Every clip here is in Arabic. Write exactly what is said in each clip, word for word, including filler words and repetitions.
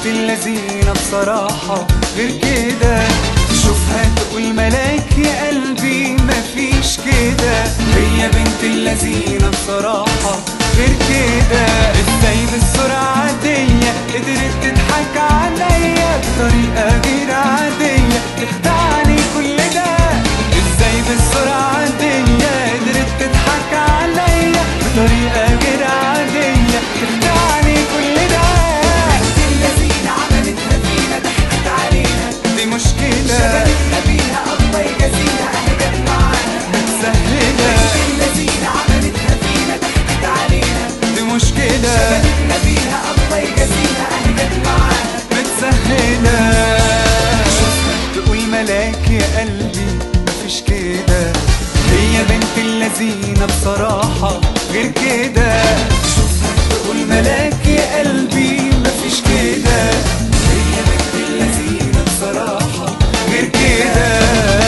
بنت اللذينة بصراحة غير كده. شوفها تقول ملاك يا قلبي مفيش كده. هي بنت اللذينة بصراحة غير كده. ازاي بالسرعة دي قدرت تضحك عليا بطريقة غير عادية تخدعني كل ده. ازاي بالسرعة دي قدرت تضحك عليا بطريقة غير عادية تخدعني كل ده. بنت اللذينة عملتها فينا ضحكت علينا دي مشكلة شغلتنا بيها الله يجازيها اهي جت معانا متسهلة. بنت اللذينة عملتها فينا ضحكت علينا دي مشكلة شغلتنا بيها الله يجازيها اهي جت معانا متسهلة. تقول ملاك يا قلبي مفيش كده. هي بنت اللذينة بصراحة غير كده. شوفها تقول ملاك يا قلبي مفيش كده. هي بنت اللذينة بصراحة غير كده.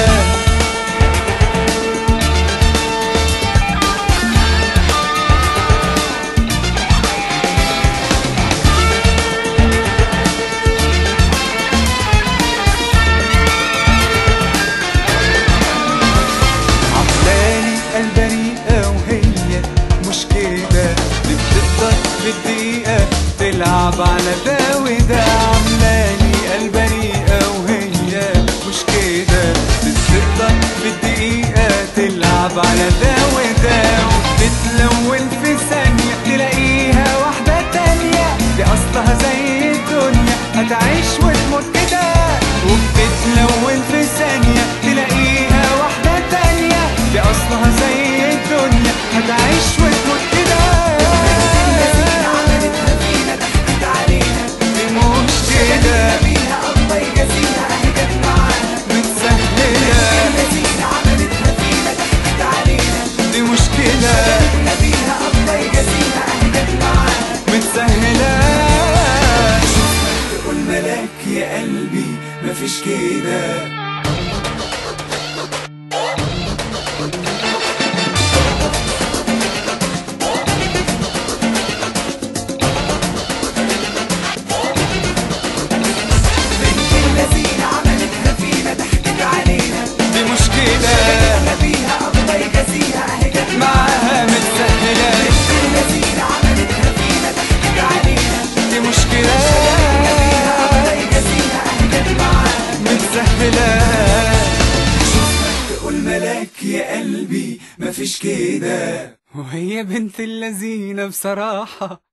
البريئة وهي مش كده. بتقدر بالدقيقة تلعب على ده وده. عاملالي البريئة وهي مش كده. بتقدر بالدقيقة تلعب على ده وده. وبتتلون في ثانية تلاقيها واحدة تانية. دي أصلها زي الدنيا هتعيش وتموت كده. وبتتلون في ثانية تلاقيها واحدة تانية. دي أصلها زي الدنيا هتعيش وتموت كده. اللذينة عملتها فينا ضحكت علينا دي مشكلة بيها الله يجازيها اهي جت معانا متسهلة. اللذينة عملتها فينا ضحكت علينا دي مشكلة شغلتنا بيها الله يجازيها اهي جت معانا متسهلة. تقول ملاك يا قلبي مفيش كده. معاها متسهلة. اللذينة عملتها فينا ضحكت علينا دي مشكلة الله يجازيها اهي جت معانا متسهلة. تقول ملاك يا قلبي مفيش كده. وهي بنت اللذينة بصراحة